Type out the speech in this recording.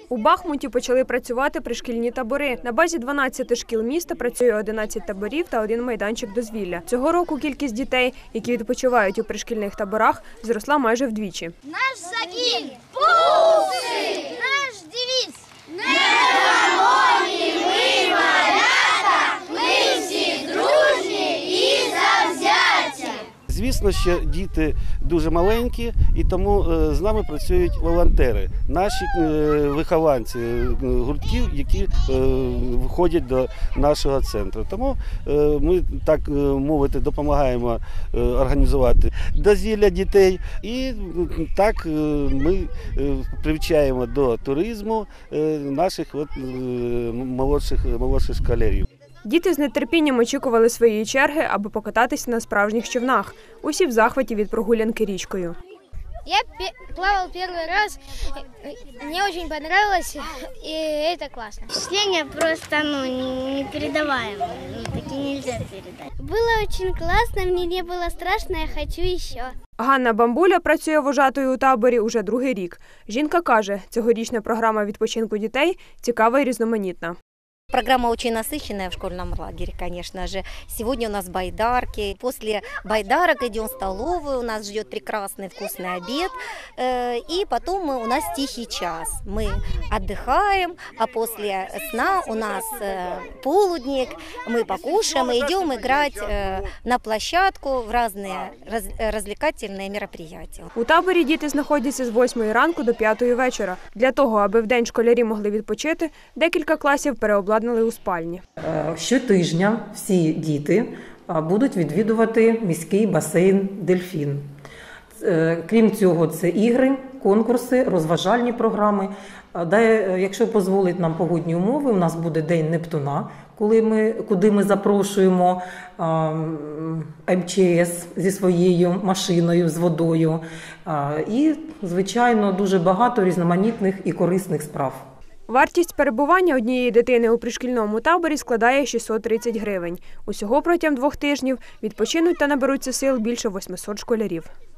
У Бахмуті почали працювати пришкільні табори. На базі 12 шкіл міста працює 11 таборів та 1 майданчик дозвілля. Цього року кількість дітей, які відпочивають у пришкільних таборах, зросла майже вдвічі. Наш загін – пуси! Наш девіз – непереможні ми малята, ми всі дружні і завзяті. Звісно, що діти дуже маленькі, і тому з нами працюють волонтери, наші вихованці гуртків, які входять до нашого центру. Тому ми, так мовити, допомагаємо організувати дозвілля дітей. І так ми привчаємо до туризму наших молодших школярів. Діти з нетерпінням очікували своєї черги, аби покататися на справжніх човнах. Усі в захваті від прогулянки річкою. Я плавал первый раз, мне очень понравилось, и это классно. Впечатление просто непередаваемое, таки нельзя передать. Было очень классно, мне не было страшно, я хочу еще. Ганна Бамбуля працює вожатою у таборі уже другий рік. Жінка каже, цьогорічна програма відпочинку дітей цікава і різноманітна. Программа очень насыщенная в школьном лагере, конечно же. Сегодня у нас байдарки. После байдарок идем в столовую, у нас ждет прекрасный вкусный обед. И потом у нас тихий час. Мы отдыхаем, а после сна у нас полудник. Мы покушаем и идем играть на площадку в разные развлекательные мероприятия. У таборі діти знаходяться з 8 ранку до 5 вечора. Для того, аби вдень школярі могли відпочити, декілька класів переобладнали у спальні. Щотижня всі діти будуть відвідувати міський басейн «Дельфін». Крім цього, це ігри, конкурси, розважальні програми. Якщо дозволить нам погодні умови, у нас буде День Нептуна, куди ми запрошуємо МЧС зі своєю машиною, з водою. І, звичайно, дуже багато різноманітних і корисних справ. Вартість перебування однієї дитини у пришкільному таборі складає 630 гривень. Усього протягом 2 тижнів відпочинуть та наберуться сил більше 800 школярів.